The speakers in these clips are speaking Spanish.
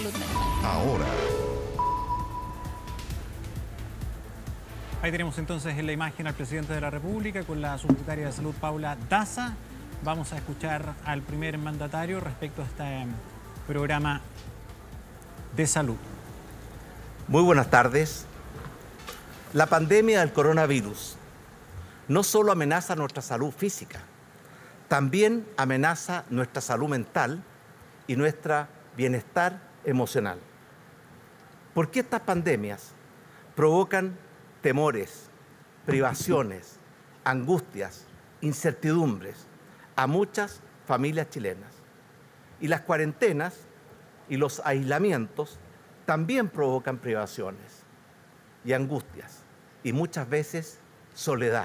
salud mental. Ahora. Ahí tenemos entonces en la imagen al presidente de la República con la subsecretaria de Salud, Paula Daza. Vamos a escuchar al primer mandatario respecto a este programa de salud. Muy buenas tardes. La pandemia del coronavirus no solo amenaza nuestra salud física, también amenaza nuestra salud mental y nuestro bienestar emocional. Porque estas pandemias provocan temores, privaciones, angustias, incertidumbres a muchas familias chilenas. Y las cuarentenas y los aislamientos también provocan privaciones y angustias y muchas veces soledad.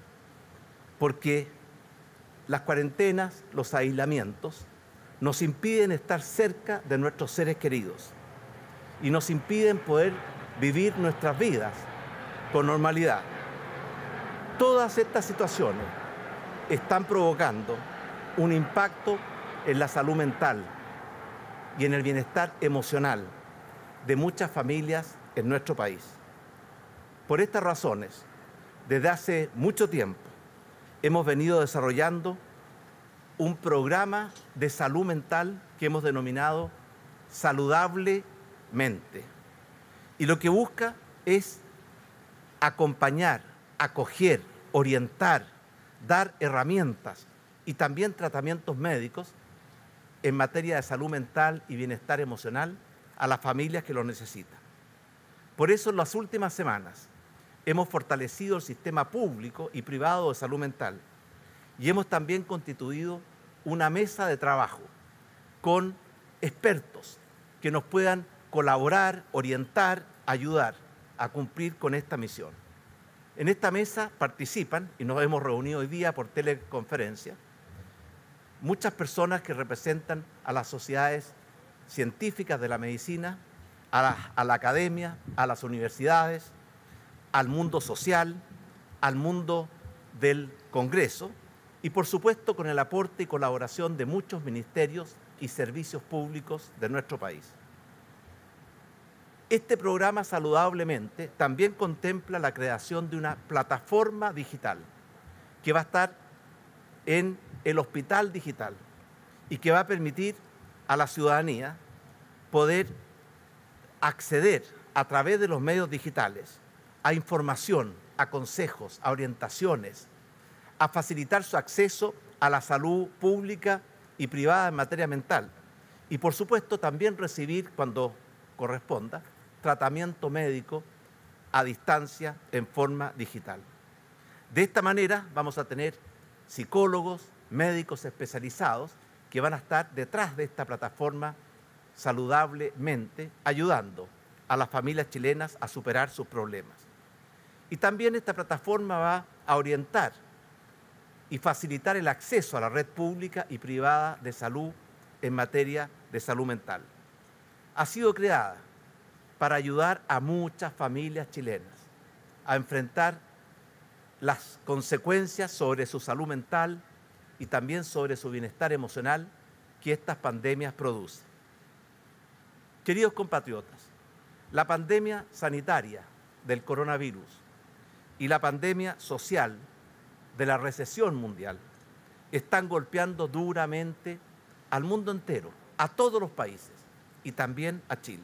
Porque las cuarentenas, los aislamientos, nos impiden estar cerca de nuestros seres queridos y nos impiden poder vivir nuestras vidas con normalidad. Todas estas situaciones están provocando un impacto en la salud mental y en el bienestar emocional de muchas familias en nuestro país. Por estas razones, desde hace mucho tiempo, hemos venido desarrollando un programa de salud mental que hemos denominado Saludablemente. Y lo que busca es acompañar, acoger, orientar, dar herramientas y también tratamientos médicos en materia de salud mental y bienestar emocional a las familias que lo necesitan. Por eso en las últimas semanas hemos fortalecido el sistema público y privado de salud mental y hemos también constituido una mesa de trabajo con expertos que nos puedan colaborar, orientar, ayudar a cumplir con esta misión. En esta mesa participan, y nos hemos reunido hoy día por teleconferencia, muchas personas que representan a las sociedades científicas de la medicina, a la academia, a las universidades, al mundo social, al mundo del Congreso y por supuesto con el aporte y colaboración de muchos ministerios y servicios públicos de nuestro país. Este programa Saludablemente también contempla la creación de una plataforma digital que va a estar en el hospital digital y que va a permitir a la ciudadanía poder acceder a través de los medios digitales a información, a consejos, a orientaciones, a facilitar su acceso a la salud pública y privada en materia mental y por supuesto también recibir cuando corresponda tratamiento médico a distancia en forma digital. De esta manera vamos a tener psicólogos, médicos especializados que van a estar detrás de esta plataforma Saludablemente, ayudando a las familias chilenas a superar sus problemas. Y también esta plataforma va a orientar y facilitar el acceso a la red pública y privada de salud en materia de salud mental. Ha sido creada para ayudar a muchas familias chilenas a enfrentar las consecuencias sobre su salud mental y también sobre su bienestar emocional que estas pandemias producen. Queridos compatriotas, la pandemia sanitaria del coronavirus y la pandemia social de la recesión mundial están golpeando duramente al mundo entero, a todos los países y también a Chile.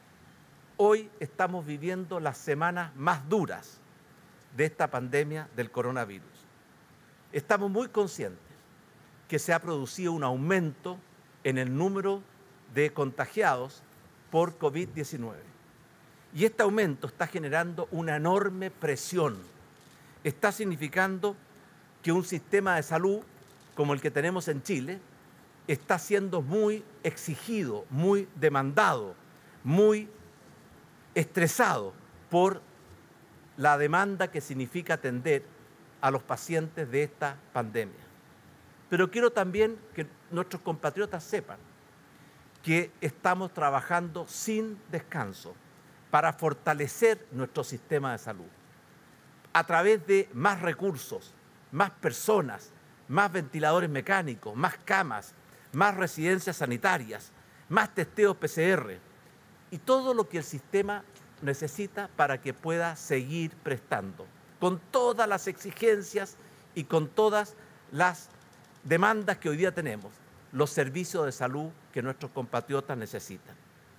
Hoy estamos viviendo las semanas más duras de esta pandemia del coronavirus. Estamos muy conscientes que se ha producido un aumento en el número de contagiados por COVID-19. Y este aumento está generando una enorme presión. Está significando que un sistema de salud como el que tenemos en Chile está siendo muy exigido, muy demandado, muy estresado por la demanda que significa atender a los pacientes de esta pandemia. Pero quiero también que nuestros compatriotas sepan que estamos trabajando sin descanso para fortalecer nuestro sistema de salud a través de más recursos, más personas, más ventiladores mecánicos, más camas, más residencias sanitarias, más testeos PCR, y todo lo que el sistema necesita para que pueda seguir prestando, con todas las exigencias y con todas las demandas que hoy día tenemos, los servicios de salud que nuestros compatriotas necesitan.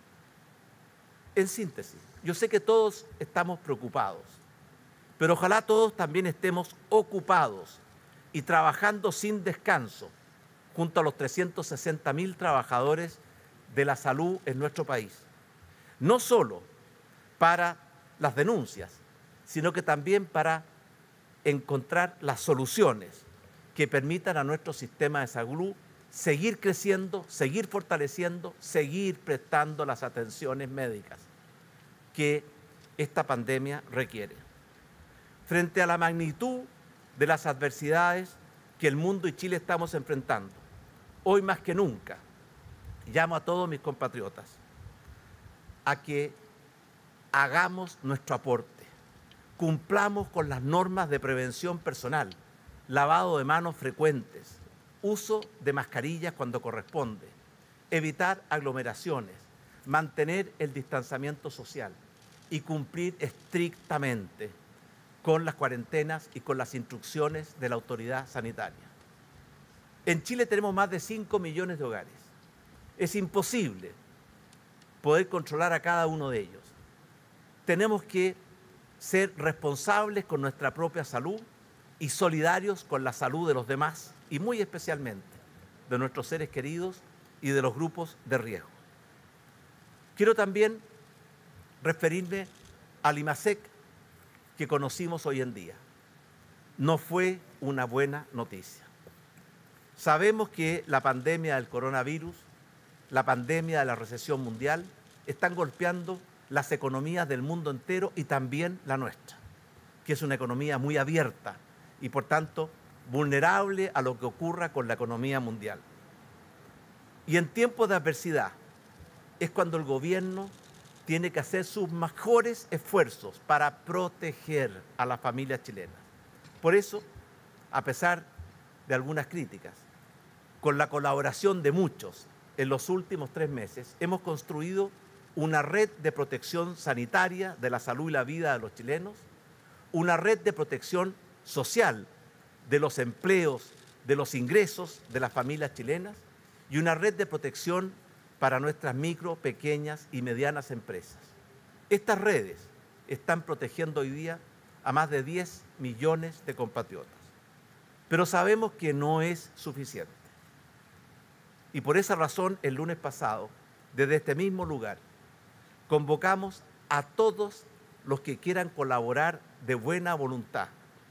En síntesis, yo sé que todos estamos preocupados, pero ojalá todos también estemos ocupados y trabajando sin descanso junto a los 360.000 trabajadores de la salud en nuestro país. No solo para las denuncias, sino que también para encontrar las soluciones que permitan a nuestro sistema de salud seguir creciendo, seguir fortaleciendo, seguir prestando las atenciones médicas que esta pandemia requiere. Frente a la magnitud de las adversidades que el mundo y Chile estamos enfrentando, hoy más que nunca, llamo a todos mis compatriotas a que hagamos nuestro aporte, cumplamos con las normas de prevención personal, lavado de manos frecuentes, uso de mascarillas cuando corresponde, evitar aglomeraciones, mantener el distanciamiento social y cumplir estrictamente con las cuarentenas y con las instrucciones de la autoridad sanitaria. En Chile tenemos más de 5 millones de hogares. Es imposible poder controlar a cada uno de ellos. Tenemos que ser responsables con nuestra propia salud y solidarios con la salud de los demás y muy especialmente de nuestros seres queridos y de los grupos de riesgo. Quiero también referirme al IMASEC que conocimos hoy en día. No fue una buena noticia. Sabemos que la pandemia del coronavirus, la pandemia de la recesión mundial, están golpeando las economías del mundo entero y también la nuestra, que es una economía muy abierta y por tanto vulnerable a lo que ocurra con la economía mundial. Y en tiempos de adversidad es cuando el gobierno tiene que hacer sus mejores esfuerzos para proteger a las familias chilenas. Por eso, a pesar de algunas críticas, con la colaboración de muchos en los últimos 3 meses, hemos construido una red de protección sanitaria de la salud y la vida de los chilenos, una red de protección social de los empleos, de los ingresos de las familias chilenas y una red de protección para nuestras micro, pequeñas y medianas empresas. Estas redes están protegiendo hoy día a más de 10 millones de compatriotas, pero sabemos que no es suficiente. Y por esa razón, el lunes pasado, desde este mismo lugar, convocamos a todos los que quieran colaborar de buena voluntad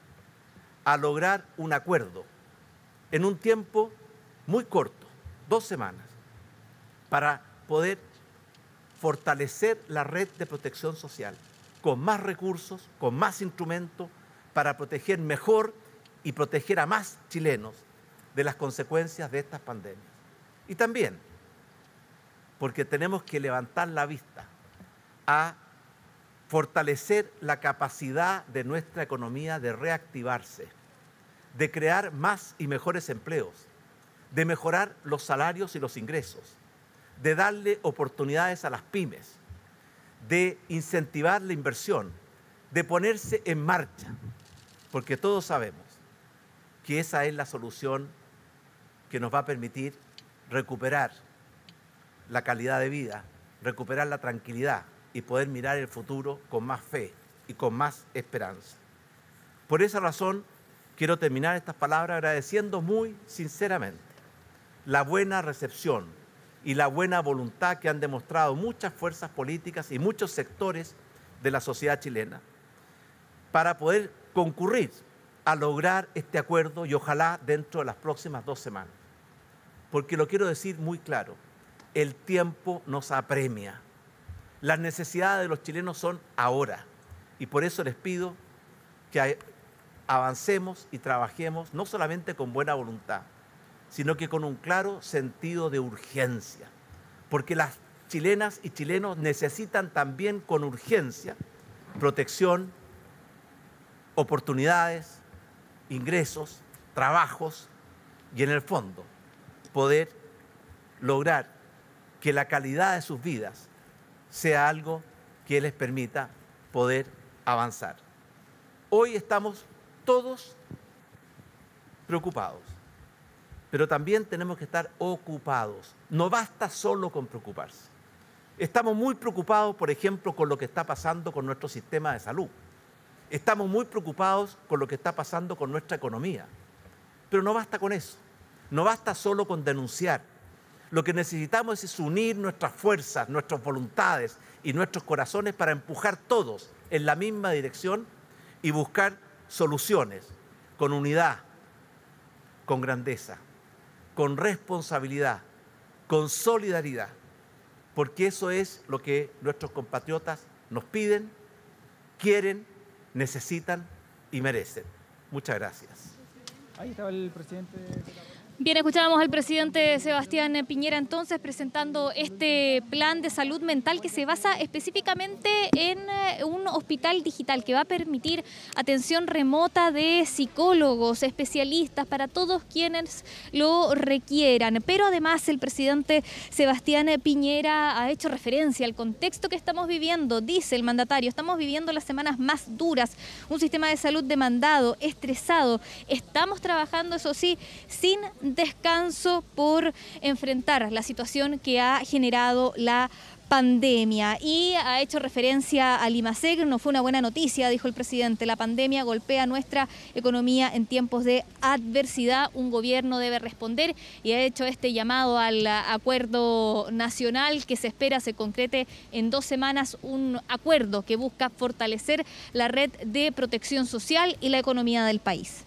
a lograr un acuerdo en un tiempo muy corto, 2 semanas, para poder fortalecer la red de protección social con más recursos, con más instrumentos, para proteger mejor y proteger a más chilenos de las consecuencias de estas pandemias. Y también porque tenemos que levantar la vista a fortalecer la capacidad de nuestra economía de reactivarse, de crear más y mejores empleos, de mejorar los salarios y los ingresos, de darle oportunidades a las pymes, de incentivar la inversión, de ponerse en marcha, porque todos sabemos que esa es la solución que nos va a permitir recuperar la calidad de vida, recuperar la tranquilidad y poder mirar el futuro con más fe y con más esperanza. Por esa razón, quiero terminar estas palabras agradeciendo muy sinceramente la buena recepción y la buena voluntad que han demostrado muchas fuerzas políticas y muchos sectores de la sociedad chilena para poder concurrir a lograr este acuerdo y ojalá dentro de las próximas 2 semanas. Porque lo quiero decir muy claro, el tiempo nos apremia. Las necesidades de los chilenos son ahora y por eso les pido que avancemos y trabajemos no solamente con buena voluntad, sino que con un claro sentido de urgencia, porque las chilenas y chilenos necesitan también con urgencia protección, oportunidades, ingresos, trabajos y en el fondo poder lograr que la calidad de sus vidas sea algo que les permita poder avanzar. Hoy estamos todos preocupados, pero también tenemos que estar ocupados. No basta solo con preocuparse. Estamos muy preocupados, por ejemplo, con lo que está pasando con nuestro sistema de salud. Estamos muy preocupados con lo que está pasando con nuestra economía. Pero no basta con eso. No basta solo con denunciar. Lo que necesitamos es unir nuestras fuerzas, nuestras voluntades y nuestros corazones para empujar todos en la misma dirección y buscar soluciones con unidad, con grandeza, con responsabilidad, con solidaridad, porque eso es lo que nuestros compatriotas nos piden, quieren, necesitan y merecen. Muchas gracias. Ahí estaba el presidente. Bien, escuchábamos al presidente Sebastián Piñera entonces presentando este plan de salud mental que se basa específicamente en un hospital digital que va a permitir atención remota de psicólogos, especialistas, para todos quienes lo requieran. Pero además el presidente Sebastián Piñera ha hecho referencia al contexto que estamos viviendo. Dice el mandatario, estamos viviendo las semanas más duras, un sistema de salud demandado, estresado. Estamos trabajando, eso sí, sin descanso por enfrentar la situación que ha generado la pandemia. Y ha hecho referencia al IMASEC. No fue una buena noticia, dijo el presidente. La pandemia golpea nuestra economía en tiempos de adversidad. Un gobierno debe responder y ha hecho este llamado al acuerdo nacional que se espera se concrete en 2 semanas, un acuerdo que busca fortalecer la red de protección social y la economía del país.